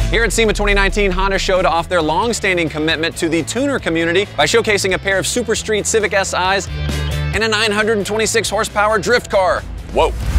Here at SEMA 2019, Honda showed off their long-standing commitment to the tuner community by showcasing a pair of Super Street Civic SIs and a 926 horsepower drift car. Whoa.